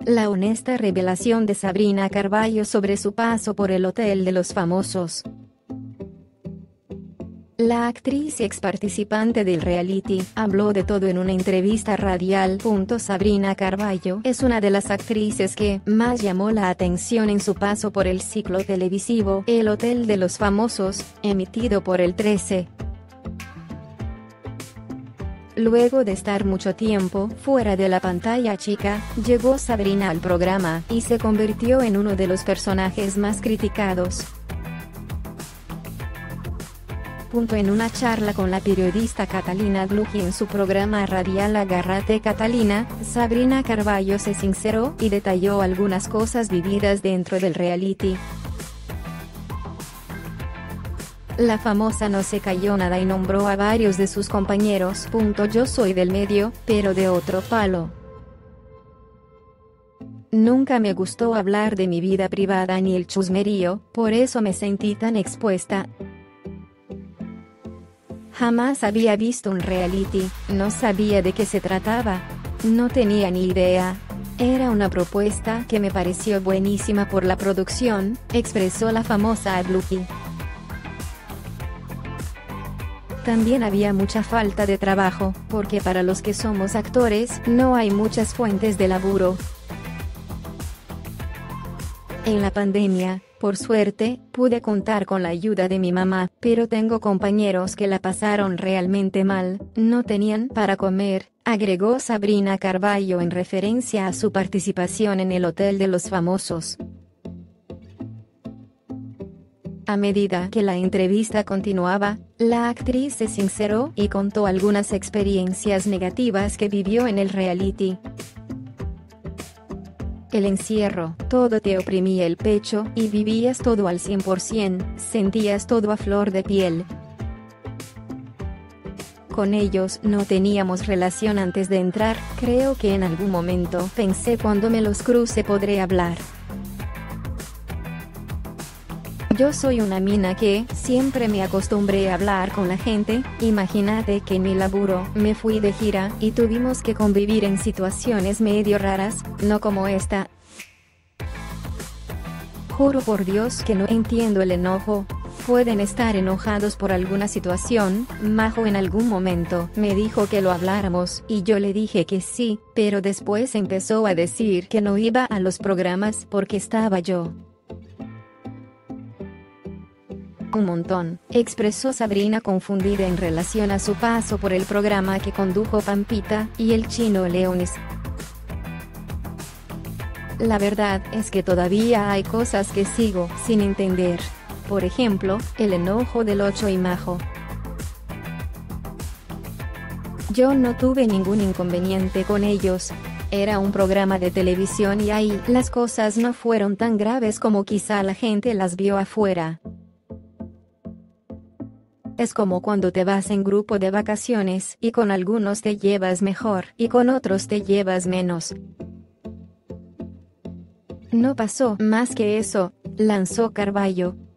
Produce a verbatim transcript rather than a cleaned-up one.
La honesta revelación de Sabrina Carballo sobre su paso por el Hotel de los Famosos. La actriz y ex participante del reality habló de todo en una entrevista radial. Sabrina Carballo es una de las actrices que más llamó la atención en su paso por el ciclo televisivo El Hotel de los Famosos, emitido por el trece. Luego de estar mucho tiempo fuera de la pantalla chica, llegó Sabrina al programa y se convirtió en uno de los personajes más criticados. En una charla con la periodista Catalina Glucki en su programa radial Agárrate Catalina, Sabrina Carballo se sinceró y detalló algunas cosas vividas dentro del reality. La famosa no se cayó nada y nombró a varios de sus compañeros. Yo soy del medio, pero de otro palo. Nunca me gustó hablar de mi vida privada ni el chusmerío, por eso me sentí tan expuesta. Jamás había visto un reality, no sabía de qué se trataba. No tenía ni idea. Era una propuesta que me pareció buenísima por la producción, expresó la famosa a Glucki. También había mucha falta de trabajo, porque para los que somos actores, no hay muchas fuentes de laburo. En la pandemia, por suerte, pude contar con la ayuda de mi mamá, pero tengo compañeros que la pasaron realmente mal, no tenían para comer, agregó Sabrina Carballo en referencia a su participación en el Hotel de los Famosos. A medida que la entrevista continuaba, la actriz se sinceró y contó algunas experiencias negativas que vivió en el reality. El encierro, todo te oprimía el pecho y vivías todo al cien por ciento, sentías todo a flor de piel. Con ellos no teníamos relación antes de entrar, creo que en algún momento pensé cuando me los cruce podré hablar. Yo soy una mina que siempre me acostumbré a hablar con la gente, imagínate que en mi laburo me fui de gira y tuvimos que convivir en situaciones medio raras, no como esta. Juro por Dios que no entiendo el enojo. Pueden estar enojados por alguna situación. Majo en algún momento me dijo que lo habláramos y yo le dije que sí, pero después empezó a decir que no iba a los programas porque estaba yo. Un montón, expresó Sabrina confundida en relación a su paso por el programa que condujo Pampita y el Chino Leones. La verdad es que todavía hay cosas que sigo sin entender. Por ejemplo, el enojo del Ocho y Majo. Yo no tuve ningún inconveniente con ellos. Era un programa de televisión y ahí las cosas no fueron tan graves como quizá la gente las vio afuera. Es como cuando te vas en grupo de vacaciones y con algunos te llevas mejor y con otros te llevas menos. No pasó más que eso, lanzó Carballo.